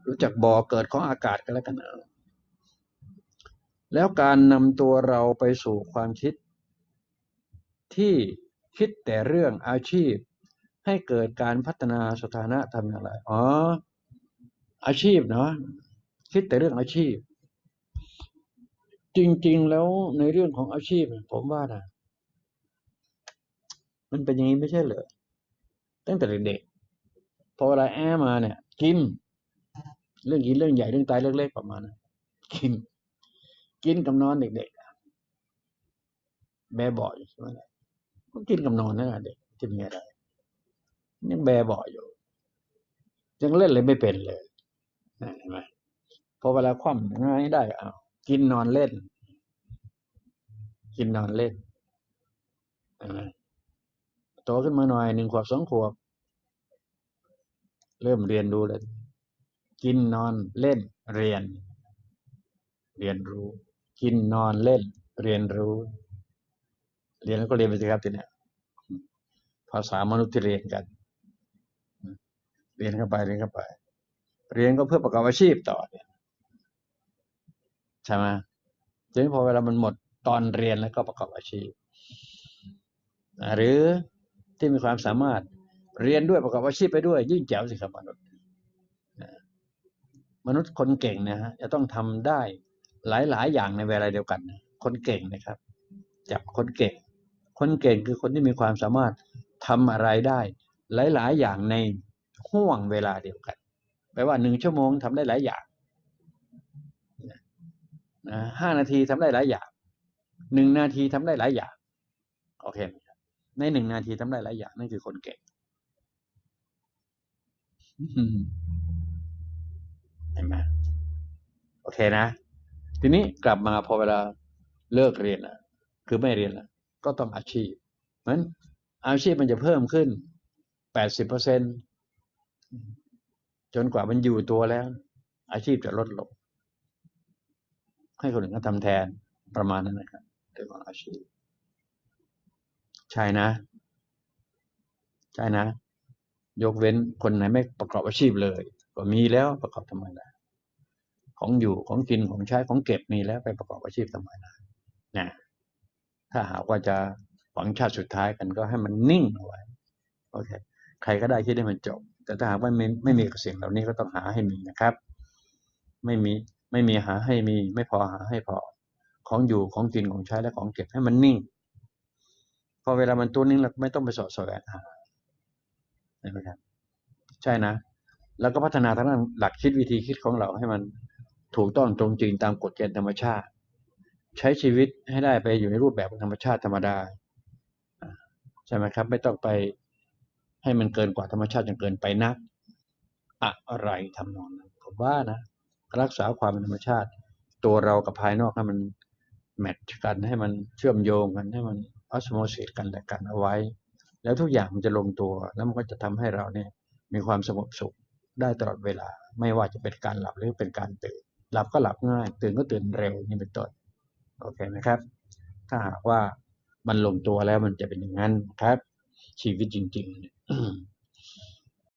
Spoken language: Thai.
รู้จักบ่อเกิดของอากาศกันแล้วกันแล้วการนำตัวเราไปสู่ความคิดที่คิดแต่เรื่องอาชีพให้เกิดการพัฒนาสถานะทำอย่างไรอาชีพเนาะคิดแต่เรื่องอาชีพจริงๆแล้วในเรื่องของอาชีพผมว่านะมันเป็นอย่างนี้ไม่ใช่เหรอตั้งแต่เด็กๆพอเวลามาเนี่ยกินเรื่องกินเรื่องใหญ่เรื่องตายเรื่องเล็กประมาณนั้นกินกับนอนเด็กๆแบเบาะอยู่ใช่ไหมก็กินกับนอนนั่นแหละเด็กจะมีอะไรยังแบเบาะอยู่ยังเล่นเลยไม่เป็นเลยเห็นไหมพอเวลาคว่ำง่ายได้กินนอนเล่นกินนอนเล่นเห็นไหมโตขึ้นมาหน่อย1 ขวบ2 ขวบเริ่มเรียนรู้เลยกินนอนเล่นเรียนรู้กินนอนเล่นเรียนรู้เรียนแล้วก็เรียนไปสิครับทีเนี้ยภาษามนุษย์ที่เรียนกันเรียนเข้าไปเรียนเข้าไปเรียนก็เพื่อประกอบอาชีพต่อเนี่ยใช่ไหมทีนี้พอเวลามันหมดตอนเรียนแล้วก็ประกอบอาชีพหรือที่มีความสามารถเรียนด้วยประกอบอาชีพไปด้วยยิ่งแจ๋วสิครับมนุษย์คนเก่งนะฮะจะต้องทำได้หลายๆอย่างในเวลาเดียวกันนะคนเก่งนะครับจับคนเก่งคือคนที่มีความสามารถทำอะไรได้หลายๆอย่างในห่วงเวลาเดียวกันแปลว่า1 ชั่วโมงทำได้หลายอย่าง5 นาทีทำได้หลายอย่าง1 นาทีทำได้หลายอย่างโอเคใน1 นาทีทำได้หลายอย่างนั่นคือคนเก่งเห็นไหมโอเคนะทีนี้กลับมาพอเวลาเลิกเรียนแล้วคือไม่เรียนแล้วก็ต้องอาชีพเพราะฉะนั้นอาชีพมันจะเพิ่มขึ้น80%จนกว่ามันอยู่ตัวแล้วอาชีพจะลดลงให้คนอื่นเขาทำแทนประมาณนั้นนะครับเรื่องของอาชีพใช่นะใช่นะยกเว้นคนไหนไม่ประกอบอาชีพเลยก็มีแล้วประกอบทำไมล่ะของอยู่ของกินของใช้ของเก็บมีแล้วไปประกอบอาชีพทำไมล่ะนะถ้าหากว่าจะหวังชาติสุดท้ายกันก็ให้มันนิ่งเอาไว้โอเคใครก็ได้คิดให้มันจบแต่ถ้าหากว่าไม่มีสิ่งเหล่านี้ก็ต้องหาให้มีนะครับไม่มีหาให้มีไม่พอหาให้พอของอยู่ของกินของใช้และของเก็บให้มันนิ่งพอเวลามันตัวนิ่งเราไม่ต้องไปสอดแสวงหาใช่ไหมครับใช่นะแล้วก็พัฒนาทางด้านหลักคิดวิธีคิดของเราให้มันถูกต้องตรงจริงตามกฎเกณฑ์ธรรมชาติใช้ชีวิตให้ได้ไปอยู่ในรูปแบบของธรรมชาติธรรมดาใช่ไหมครับไม่ต้องไปให้มันเกินกว่าธรรมชาติจนเกินไปนักอะไรทำนองนั้นผมว่านะรักษาความเป็นธรรมชาติตัวเรากับภายนอกให้มันแมทช์กันให้มันเชื่อมโยงกันให้มันออสโมซิสกันและกันเอาไว้แล้วทุกอย่างมันจะลงตัวแล้วมันก็จะทำให้เราเนี่ยมีความสงบสุขได้ตลอดเวลาไม่ว่าจะเป็นการหลับหรือเป็นการตื่นหลับก็หลับง่ายตื่นก็ตื่นเร็วนี่เป็นต้นโอเคไหมครับถ้าหากว่ามันลงตัวแล้วมันจะเป็นอย่างนั้นครับชีวิตจริงๆ